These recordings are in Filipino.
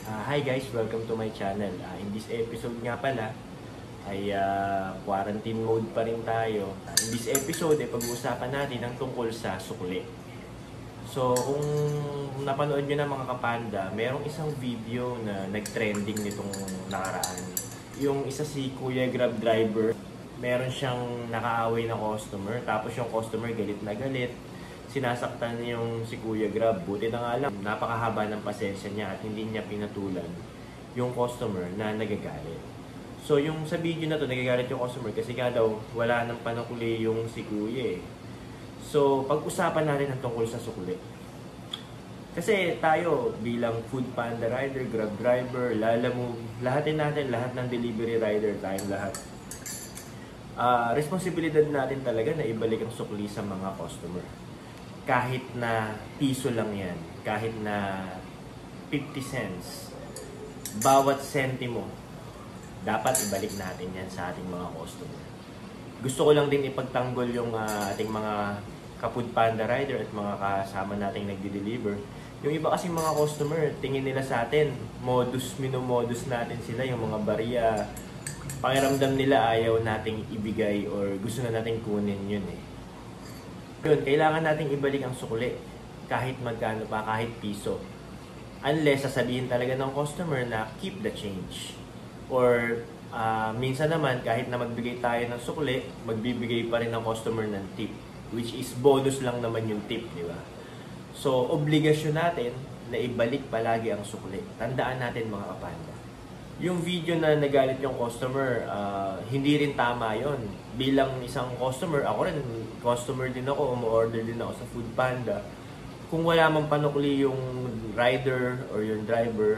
Hi guys, welcome to my channel. In this episode nga pala ay quarantine mode pa rin tayo. In this episode ay pag-uusapan natin ang tungkol sa sukli. So kung napanood nyo na mga kapanda, merong isang video na nag-trending nitong nakaraan. Yung isa si Kuya Grab driver, meron siyang nakaaway na customer, tapos yung customer galit na galit. Sinasaktan yung si Kuya Grab. Buti na nga lang, napakahaba ng pasensya niya at hindi niya pinatulan yung customer na nagagalit. So yung sa video na to, nagagalit yung customer kasi nga daw wala nang panukuli yung si Kuya eh. So pag-usapan natin ang tungkol sa sukli. Kasi tayo bilang food panda rider, grab driver, lalamove, lahat ng delivery rider, tayong lahat. Responsibilidad natin talaga na ibalik ang sukli sa mga customer. Kahit na piso lang yan, kahit na 50 cents, bawat sentimo, dapat ibalik natin yan sa ating mga customer. Gusto ko lang din ipagtanggol yung ating mga ka-food panda rider at mga kasama nating nagdi-deliver. Yung iba kasing mga customer, tingin nila sa atin, minomodus natin sila, yung mga barya, pakiramdam nila ayaw nating ibigay or gusto na nating kunin yun eh. Yun, kailangan nating ibalik ang sukli kahit magkano pa, kahit piso. Unless sasabihin talaga ng customer na keep the change. Or minsan naman kahit na magbigay tayo ng sukli, magbibigay pa rin ng customer ng tip. Which is bonus lang naman yung tip, di ba? So, obligasyon natin na ibalik palagi ang sukli. Tandaan natin mga kapanda. Yung video na nagalit yung customer, hindi rin tama yon. Bilang isang customer, ako rin, customer din ako, umu-order din ako sa Food Panda. Kung wala mang panukli yung rider or yung driver,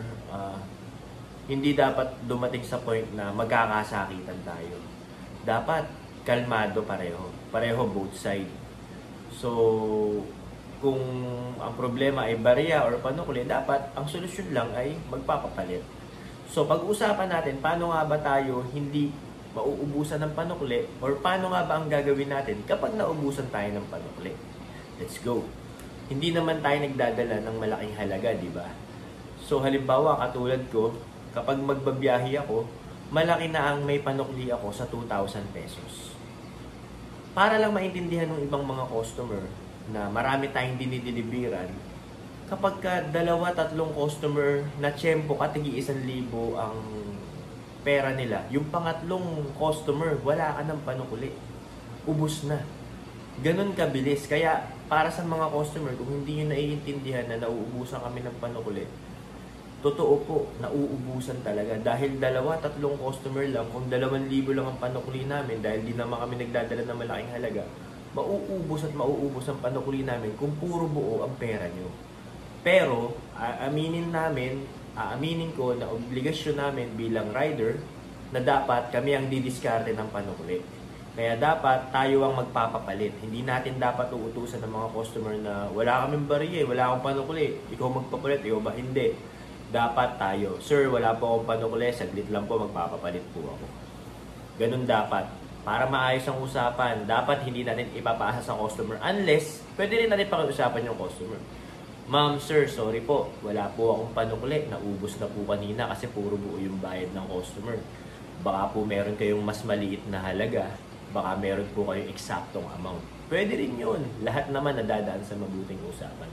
hindi dapat dumating sa point na magkakasakitan tayo. Dapat kalmado pareho. Pareho both side. So, kung ang problema ay barya or panukli, dapat ang solusyon lang ay magpapapalit. So, pag-usapan natin, paano nga ba tayo hindi mauubusan ng panukli or paano nga ba ang gagawin natin kapag naubusan tayo ng panukli. Let's go! Hindi naman tayo nagdadala ng malaking halaga, di ba? So, halimbawa, katulad ko, kapag magbabiyahe ako, malaki na ang may panukli ako sa 2,000 pesos. Para lang maintindihan ng ibang mga customer na marami tayong dinideliveran, kapag ka 2-3 customer na tiyempo katigi 1,000 ang pera nila, yung pangatlong customer, wala ka ng panukuli. Ubus na. Ganun kabilis. Kaya para sa mga customer, kung hindi nyo naiintindihan na nauubusan kami ng panukuli, totoo po, nauubusan talaga. Dahil 2-3 customer lang, kung 2,000 lang ang panukuli namin, dahil di naman kami nagdadala ng malaking halaga, mauubos ang panukuli namin kung puro buo ang pera nyo. Pero, aaminin ko na obligasyon namin bilang rider na dapat kami ang didiskarte ng panukuli. Kaya dapat tayo ang magpapapalit. Hindi natin dapat uutusan ng mga customer na wala kaming barya, wala akong panukuli. Ikaw magpapalit, ikaw ba hindi? Dapat tayo, sir, wala po akong panukuli, saglit lang po, magpapapalit po ako. Ganun dapat. Para maayos ang usapan, dapat hindi natin ipapasa sa customer unless pwede rin natin pakiusapan yung customer. Ma'am, sir, sorry po. Wala po akong panukli. Naubos na po kanina kasi puro buo yung bayad ng customer. Baka po meron kayong mas maliit na halaga. Baka meron po kayong eksaktong amount. Pwede rin yun. Lahat naman nadadaan sa mabuting usapan.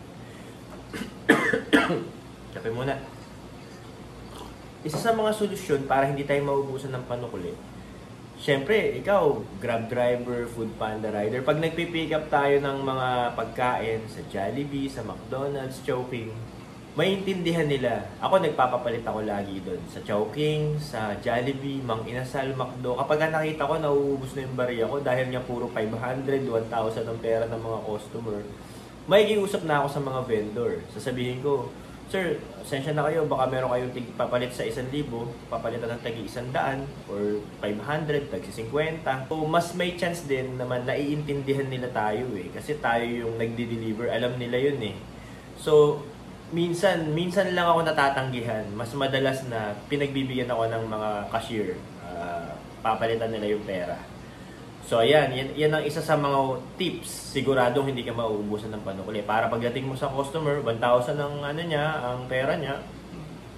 Kape muna. Isa sa mga solusyon para hindi tayo maubusan ng panukli, siyempre, ikaw, grab driver, food panda rider, pag nagpipick up tayo ng mga pagkain sa Jollibee, sa McDonald's, Chowking, maintindihan nila. Ako, nagpapapalit ako lagi doon. Sa Chowking, sa Jollibee, Mang Inasal, McDo. Kapag nakita ko, nauubos na yung barya ko dahil nga puro 500, 1,000 ang pera ng mga customer, makikiusap na ako sa mga vendor. Sasabihin ko, sir, sensya na kayo, baka meron kayong papalit sa 1,000, papalitan ng tagi 100 or 500, tagi 50. So, mas may chance din naman naiintindihan nila tayo eh. Kasi tayo yung nagdi-deliver, alam nila yun eh. So, minsan lang ako natatanggihan. Mas madalas na pinagbibigyan ako ng mga cashier. Papalitan nila yung pera. So ayan, yan ang isa sa mga tips. Siguradong hindi ka mauubusan ng panukuli. Para pagdating mo sa customer, 1,000 ang ano niya, ang pera niya,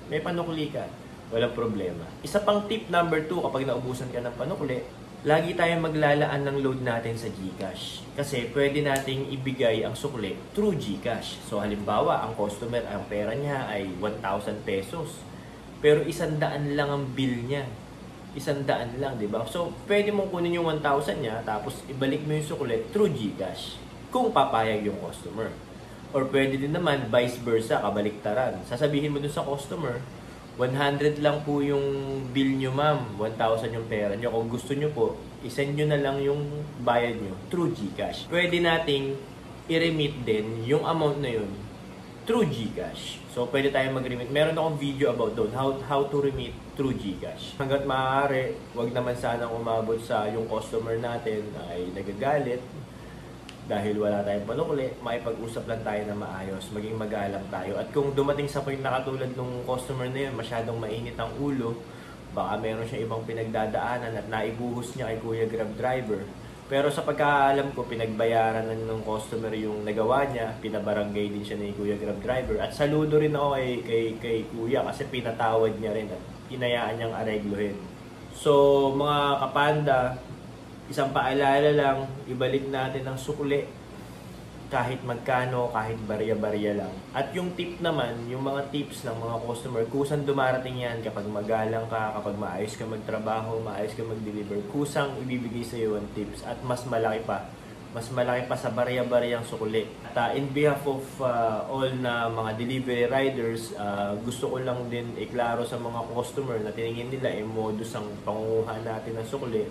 may panukli ka, walang problema. Isa pang tip number 2 kapag naubusan ka ng panukli, lagi tayong maglalaan ng load natin sa GCash. Kasi pwede nating ibigay ang sukli through GCash. So halimbawa, ang customer, ang pera niya ay 1,000 pesos. Pero 100 lang ang bill niya. 100 lang, di ba? So pwede mong kunin yung 1,000 niya, tapos ibalik mo yung sukli through GCash. Kung papayag yung customer. Or pwede din naman, vice versa, kabaliktaran. Sasabihin mo dun sa customer, 100 lang po yung bill nyo ma'am, 1,000 yung pera nyo. Kung gusto nyo po, isend nyo na lang yung bayad nyo through GCash. Pwede nating i-remit din yung amount na yun through GCash. So pwede tayong mag-remit. Meron akong video about doon, how to remit through GCash. Hanggat maaari, wag naman sanang umabot sa yung customer natin ay nagagalit dahil wala tayong panukli, makipag-usap lang tayo na maayos, maging magalang tayo. At kung dumating sa point na katulad nung customer na yun, masyadong mainit ang ulo, baka meron siya ibang pinagdadaanan at naibuhos niya kay Kuya Grab Driver. Pero sa pagkaalam ko, pinagbayaran na ng customer yung nagawa niya, pinabarangay din siya ni Kuya Grab Driver. At saludo rin ako kay Kuya kasi pinatawad niya rin at hinayaan niyang aregluhin. So mga kapanda, isang paalala lang, ibalik natin ang sukli kahit magkano, kahit barya-barya lang. At yung tip naman, yung mga tips ng mga customer, kusang dumarating yan kapag magalang ka, kapag maayos ka magtrabaho, maayos ka mag-deliver, kusang ibibigay sa iyo ang tips at mas malaki pa sa barya-baryang sukli. At in behalf of all na mga delivery riders, gusto ko lang din iklaro sa mga customer na tiningin nila modus ang pangunguha natin ng sukli.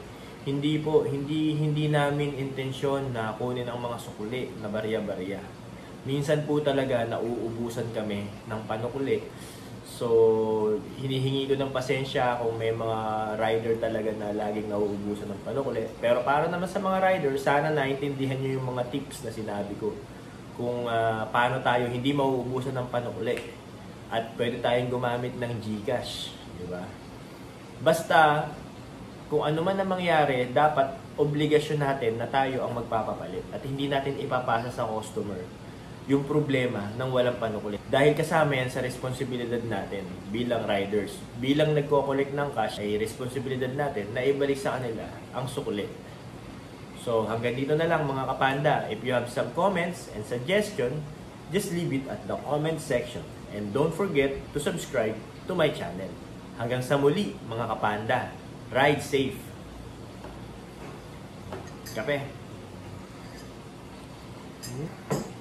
Hindi namin intensyon na kunin ang mga sukli na barya-barya. Minsan po talaga nauubusan kami ng panukli. So, hinihingi ko ng pasensya kung may mga rider talaga na laging nauubusan ng panukli. Pero para naman sa mga rider, sana naintindihan nyo yung mga tips na sinabi ko. Kung paano tayo hindi mauubusan ng panukli. At pwede tayong gumamit ng GCash. Diba? Basta, kung ano man ang mangyari, dapat obligasyon natin na tayo ang magpapapalit at hindi natin ipapasa sa customer yung problema ng walang panukli. Dahil kasama yan sa responsibilidad natin bilang riders. Bilang nagko-collect ng cash, ay responsibilidad natin na ibalik sa kanila ang sukli. So hanggang dito na lang mga kapanda. If you have some comments and suggestion, just leave it at the comment section. And don't forget to subscribe to my channel. Hanggang sa muli mga kapanda. Ride safe. Kape.